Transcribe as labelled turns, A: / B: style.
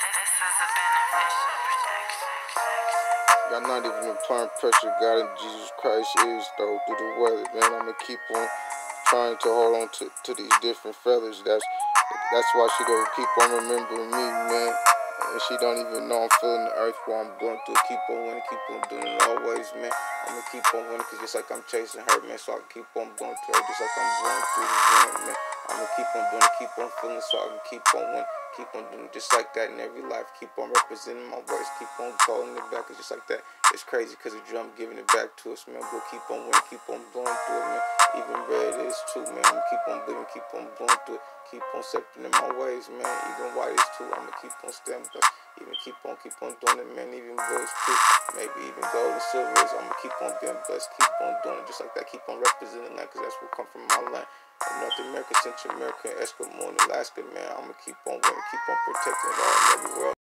A: This is a beneficial protection.
B: Y'all not even applying pressure. God and Jesus Christ is though through the weather, man. I'ma keep on trying to hold on to these different feathers. That's why she gonna keep on remembering me, man. And she don't even know I'm feeling the earth while I'm going through it. Keep on winning, keep on doing it always, man. I'ma keep on winning, cause just like I'm chasing her, man. So I can keep on going through her, just like I'm going through the wind, man. I'ma keep on doing it, keep on feeling, so I can keep on winning. Keep on doing it just like that in every life. Keep on representing my voice. Keep on calling it back. It's just like that. It's crazy because the drum giving it back to us, man. We'll keep on winning. Keep on blowing through it, man. Even red is too, man. I'm keep on believing. Keep on blowing through it. Keep on stepping in my ways, man. Even white is too. I'ma keep on standing up. Even keep on doing it, man. Even boys too. Maybe even gold and silver is. I'ma keep on being blessed. Keep on doing it just like that. Keep on representing that because that's what come from my land. North America, Central America, Eskimo, and Alaska, man. I'ma keep on winning, keep on protecting it all in every world.